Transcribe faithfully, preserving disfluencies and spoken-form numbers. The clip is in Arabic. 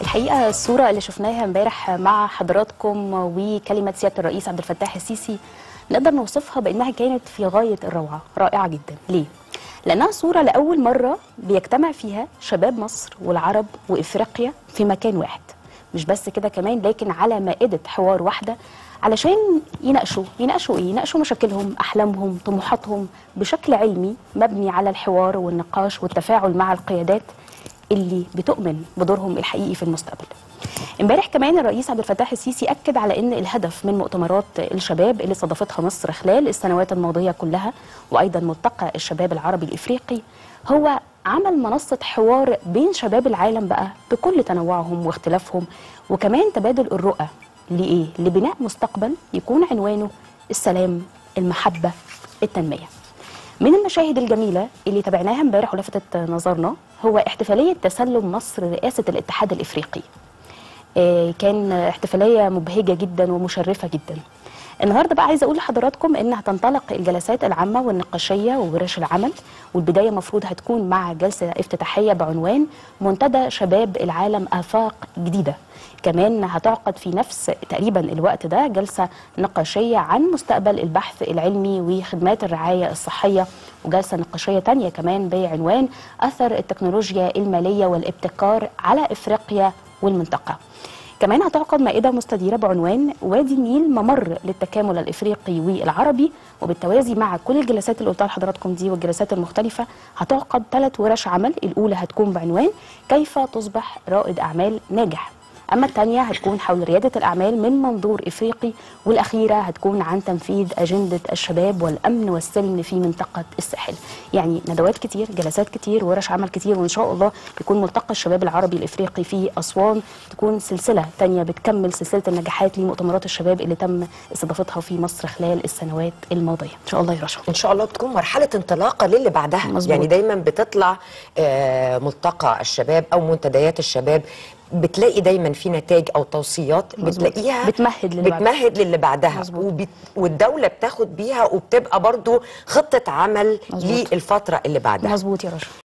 الحقيقة الصورة اللي شفناها امبارح مع حضراتكم وكلمة سيادة الرئيس عبد الفتاح السيسي نقدر نوصفها بأنها كانت في غاية الروعة، رائعة جدا. ليه؟ لأنها صورة لأول مرة بيجتمع فيها شباب مصر والعرب وإفريقيا في مكان واحد. مش بس كده كمان، لكن على مائدة حوار واحدة علشان يناقشوا يناقشوا ايه؟ يناقشوا مشاكلهم، احلامهم، طموحاتهم بشكل علمي مبني على الحوار والنقاش والتفاعل مع القيادات اللي بتؤمن بدورهم الحقيقي في المستقبل. امبارح كمان الرئيس عبد الفتاح السيسي اكد على ان الهدف من مؤتمرات الشباب اللي استضافتها مصر خلال السنوات الماضيه كلها، وايضا ملتقى الشباب العربي الافريقي، هو عمل منصه حوار بين شباب العالم بقى بكل تنوعهم واختلافهم، وكمان تبادل الرؤى لايه؟ لبناء مستقبل يكون عنوانه السلام، المحبه، التنميه. من المشاهد الجميله اللي تابعناها امبارح ولفتت نظرنا هو احتفاليه تسلم مصر رئاسه الاتحاد الافريقي. آه كان احتفاليه مبهجه جدا ومشرفه جدا. النهارده بقى عايزه اقول لحضراتكم ان هتنطلق الجلسات العامه والنقاشيه وورش العمل، والبدايه المفروض هتكون مع جلسه افتتاحيه بعنوان منتدى شباب العالم آفاق جديده. كمان هتعقد في نفس تقريبا الوقت ده جلسه نقاشيه عن مستقبل البحث العلمي وخدمات الرعايه الصحيه، وجلسه نقاشيه تانية كمان بعنوان اثر التكنولوجيا الماليه والابتكار على افريقيا والمنطقه. كمان هتعقد مائدة مستديرة بعنوان وادي النيل ممر للتكامل الإفريقي والعربي، وبالتوازي مع كل الجلسات اللي قلتها لحضراتكم دي والجلسات المختلفة هتعقد ثلاث ورش عمل. الأولى هتكون بعنوان كيف تصبح رائد أعمال ناجح، أما الثانية هتكون حول ريادة الأعمال من منظور إفريقي، والأخيرة هتكون عن تنفيذ أجندة الشباب والأمن والسلم في منطقة الساحل. يعني ندوات كتير، جلسات كتير، ورش عمل كتير، وإن شاء الله يكون ملتقى الشباب العربي الإفريقي في أسوان تكون سلسلة تانية بتكمل سلسلة النجاحات لمؤتمرات الشباب اللي تم استضافتها في مصر خلال السنوات الماضية. إن شاء الله يا رشا. إن شاء الله بتكون مرحلة انطلاقة للي بعدها. مزبوط. يعني دايما بتطلع آه ملتقى الشباب أو منتديات الشباب، بتلاقي دايما في نتائج او توصيات بتلاقيها بتمهد للي بتمهد بعدها, للي بعدها. وبت... والدوله بتاخد بيها وبتبقى برضو خطه عمل مزبوط. للفتره اللي بعدها. مظبوط يا رشا.